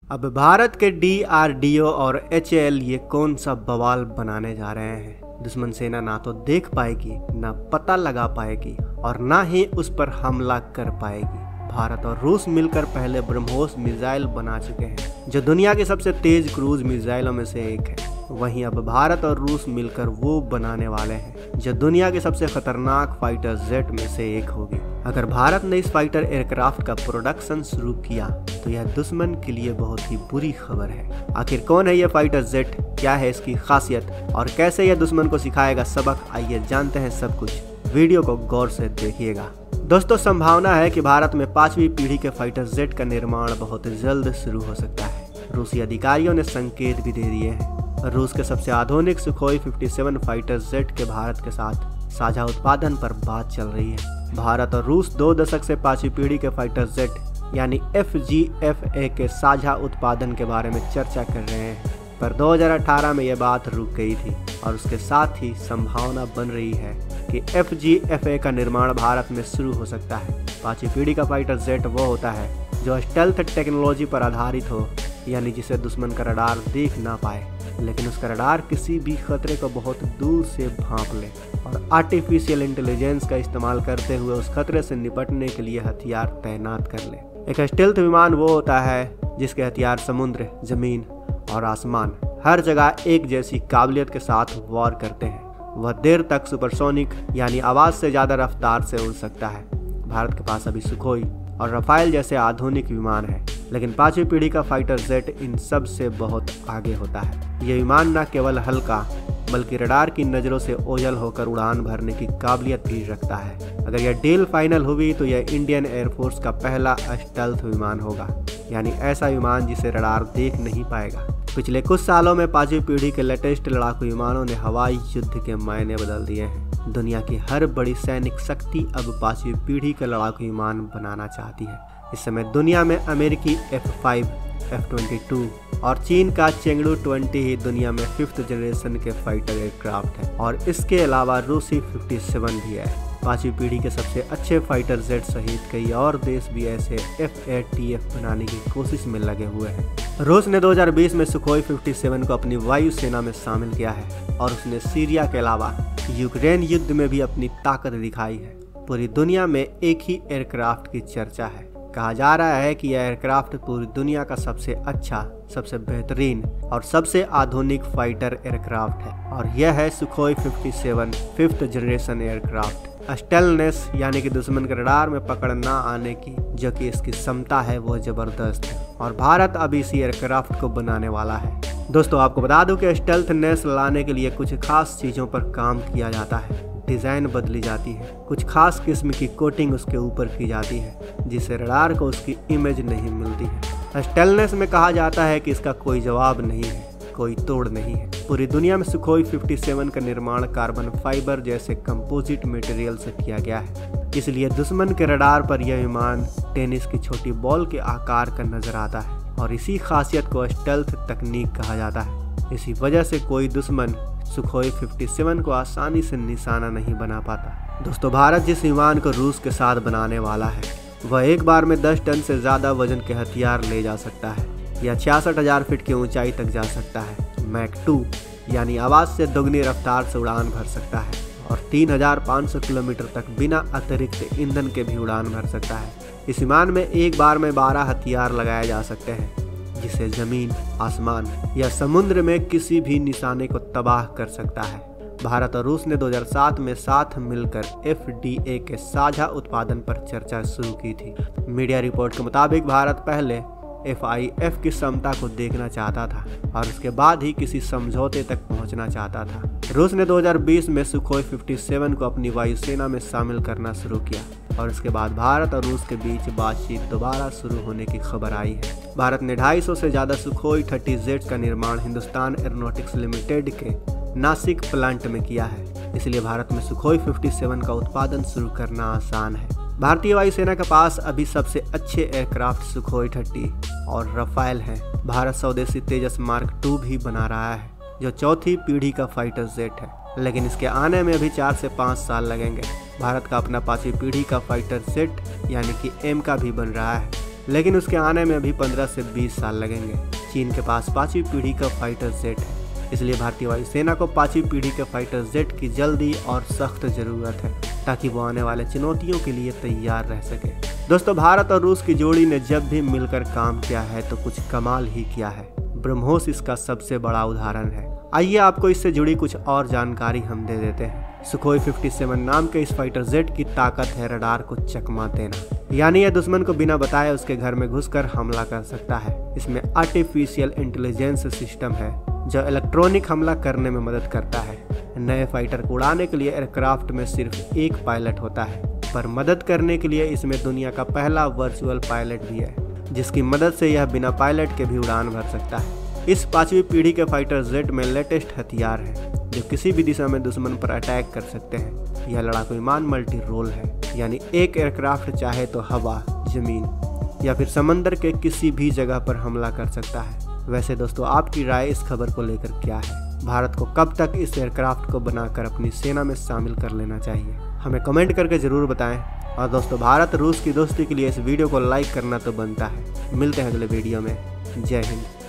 अब भारत के DRDO और HAL ये कौन सा बवाल बनाने जा रहे हैं। दुश्मन सेना ना तो देख पाएगी, ना पता लगा पाएगी और ना ही उस पर हमला कर पाएगी। भारत और रूस मिलकर पहले ब्रह्मोस मिसाइल बना चुके हैं, जो दुनिया की सबसे तेज क्रूज मिसाइलों में से एक है। वहीं अब भारत और रूस मिलकर वो बनाने वाले हैं जो दुनिया के सबसे खतरनाक फाइटर जेट में से एक होगी। अगर भारत ने इस फाइटर एयरक्राफ्ट का प्रोडक्शन शुरू किया तो यह दुश्मन के लिए बहुत ही बुरी खबर है। आखिर कौन है यह फाइटर जेट, क्या है इसकी खासियत और कैसे यह दुश्मन को सिखाएगा सबक, आइए जानते हैं सब कुछ। वीडियो को गौर से देखिएगा। दोस्तों, संभावना है कि भारत में 5वीं पीढ़ी के फाइटर जेट का निर्माण बहुत जल्द शुरू हो सकता है। रूसी अधिकारियों ने संकेत भी दे दिए हैं। रूस के सबसे आधुनिक सुखोई 57 फाइटर जेट के भारत के साथ साझा उत्पादन पर बात चल रही है। भारत और रूस 2 दशक से 5वीं पीढ़ी के फाइटर जेट यानी FGFA के साझा उत्पादन के बारे में चर्चा कर रहे हैं, पर 2018 में यह बात रुक गई थी और उसके साथ ही संभावना बन रही है कि FGFA का निर्माण भारत में शुरू हो सकता है। 5वीं पीढ़ी का फाइटर जेट वो होता है जो स्टेल्थ टेक्नोलॉजी पर आधारित हो, यानी जिसे दुश्मन का रडार देख ना पाए, लेकिन उसका रडार किसी भी खतरे को बहुत दूर से भांप ले और आर्टिफिशियल इंटेलिजेंस का इस्तेमाल करते हुए उस खतरे से निपटने के लिए हथियार तैनात कर ले। एक स्टेल्थ विमान वो होता है जिसके हथियार समुद्र, जमीन और आसमान हर जगह एक जैसी काबिलियत के साथ वार करते हैं। वह देर तक सुपरसोनिक यानी आवाज से ज्यादा रफ्तार से उड़ सकता है। भारत के पास अभी सुखोई और रफाल जैसे आधुनिक विमान है, लेकिन 5वीं पीढ़ी का फाइटर जेट इन सब से बहुत आगे होता है। यह विमान न केवल हल्का बल्कि रडार की नज़रों से ओझल होकर उड़ान भरने की काबिलियत भी रखता है। अगर यह डील फाइनल हुई तो यह इंडियन एयरफोर्स का पहला स्टेल्थ विमान होगा, यानी ऐसा विमान जिसे रडार देख नहीं पाएगा। पिछले कुछ सालों में 5वीं पीढ़ी के लेटेस्ट लड़ाकू विमानों ने हवाई युद्ध के मायने बदल दिए हैं। दुनिया की हर बड़ी सैनिक शक्ति अब 5वीं पीढ़ी का लड़ाकू विमान बनाना चाहती है। इस समय दुनिया में अमेरिकी F5, F-22 और चीन का चेंगडू 20 ही दुनिया में 5th जनरेशन के फाइटर एयरक्राफ्ट है और इसके अलावा रूसी 57 भी है। 5वीं पीढ़ी के सबसे अच्छे फाइटर जेट सहित कई और देश भी ऐसे F-18F बनाने की कोशिश में लगे हुए हैं। रूस ने 2020 में सुखोई 57 को अपनी वायु सेना में शामिल किया है और उसने सीरिया के अलावा यूक्रेन युद्ध में भी अपनी ताकत दिखाई है। पूरी दुनिया में एक ही एयरक्राफ्ट की चर्चा है। कहा जा रहा है कि यह एयरक्राफ्ट पूरी दुनिया का सबसे अच्छा, सबसे बेहतरीन और सबसे आधुनिक फाइटर एयरक्राफ्ट है और यह है सुखोई 57 5th जनरेशन एयरक्राफ्ट। स्टेलनेस यानी कि दुश्मन के रडार में पकड़ ना आने की जो कि इसकी क्षमता है वो जबरदस्त है और भारत अब इसी एयरक्राफ्ट को बनाने वाला है। दोस्तों, आपको बता दूं कि स्टेल्थनेस लाने के लिए कुछ खास चीज़ों पर काम किया जाता है। डिज़ाइन बदली जाती है, कुछ खास किस्म की कोटिंग उसके ऊपर की जाती है जिससे रडार को उसकी इमेज नहीं मिलती है। स्टेलनेस में कहा जाता है कि इसका कोई जवाब नहीं है, कोई तोड़ नहीं है। पूरी दुनिया में सुखोई 57 का निर्माण कार्बन फाइबर जैसे कंपोजिट मटेरियल से किया गया है, इसलिए दुश्मन के रडार पर यह विमान टेनिस की छोटी बॉल के आकार का नजर आता है और इसी खासियत को स्टेल्थ तकनीक कहा जाता है। इसी वजह से कोई दुश्मन सुखोई 57 को आसानी से निशाना नहीं बना पाता। दोस्तों, भारत जिस विमान को रूस के साथ बनाने वाला है वह एक बार में 10 टन से ज़्यादा वजन के हथियार ले जा सकता है या 66,000 फीट की ऊंचाई तक जा सकता है। मैक 2 यानी आवाज़ से दोगुनी रफ्तार से उड़ान भर सकता है और 3,500 किलोमीटर तक बिना अतिरिक्त ईंधन के भी उड़ान भर सकता है। इस विमान में एक बार में 12 हथियार लगाए जा सकते हैं जिसे जमीन, आसमान या समुद्र में किसी भी निशाने को तबाह कर सकता है। भारत और रूस ने 2007 में साथ मिलकर FDA के साझा उत्पादन पर चर्चा शुरू की थी। मीडिया रिपोर्ट के मुताबिक भारत पहले FIF की क्षमता को देखना चाहता था और उसके बाद ही किसी समझौते तक पहुंचना चाहता था। रूस ने 2020 में सुखोई 57 को अपनी वायुसेना में शामिल करना शुरू किया और उसके बाद भारत और रूस के बीच बातचीत दोबारा शुरू होने की खबर आई है। भारत ने 250 से ज़्यादा सुखोई 30 जेट का निर्माण हिंदुस्तान एरोनॉटिक्स लिमिटेड के नासिक प्लांट में किया है, इसलिए भारत में सुखोई 57 का उत्पादन शुरू करना आसान है। भारतीय वायुसेना के पास अभी सबसे अच्छे एयरक्राफ्ट सुखोई 30 और रफाल हैं। भारत स्वदेशी तेजस मार्क 2 भी बना रहा है जो 4थी पीढ़ी का फाइटर जेट है, लेकिन इसके आने में अभी 4 से 5 साल लगेंगे। भारत का अपना 5वीं पीढ़ी का फाइटर जेट यानी कि M का भी बन रहा है लेकिन उसके आने में अभी 15 से 20 साल लगेंगे। चीन के पास 5वीं पीढ़ी का फाइटर जेट है, इसलिए भारतीय वायुसेना को 5वीं पीढ़ी के फाइटर जेट की जल्दी और सख्त ज़रूरत है ताकि वो आने वाले चुनौतियों के लिए तैयार रह सके। दोस्तों, भारत और रूस की जोड़ी ने जब भी मिलकर काम किया है तो कुछ कमाल ही किया है। ब्रह्मोस इसका सबसे बड़ा उदाहरण है। आइए आपको इससे जुड़ी कुछ और जानकारी हम दे देते हैं। सुखोई 57 नाम के इस फाइटर जेट की ताकत है रडार को चकमा देना, यानी यह दुश्मन को बिना बताए उसके घर में घुसकर हमला कर सकता है। इसमें आर्टिफिशियल इंटेलिजेंस सिस्टम है जो इलेक्ट्रॉनिक हमला करने में मदद करता है। नए फाइटर को उड़ाने के लिए एयरक्राफ्ट में सिर्फ एक पायलट होता है, पर मदद करने के लिए इसमें दुनिया का पहला वर्चुअल पायलट भी है, जिसकी मदद से यह बिना पायलट के भी उड़ान भर सकता है। इस 5वीं पीढ़ी के फाइटर जेट में लेटेस्ट हथियार है जो किसी भी दिशा में दुश्मन पर अटैक कर सकते हैं। यह लड़ाकू विमान मल्टी रोल है, यानी एक एयरक्राफ्ट चाहे तो हवा, जमीन या फिर समंदर के किसी भी जगह पर हमला कर सकता है। वैसे दोस्तों, आपकी राय इस खबर को लेकर क्या है? भारत को कब तक इस एयरक्राफ्ट को बनाकर अपनी सेना में शामिल कर लेना चाहिए? हमें कमेंट करके ज़रूर बताएं। और दोस्तों, भारत रूस की दोस्ती के लिए इस वीडियो को लाइक करना तो बनता है। मिलते हैं अगले वीडियो में। जय हिंद।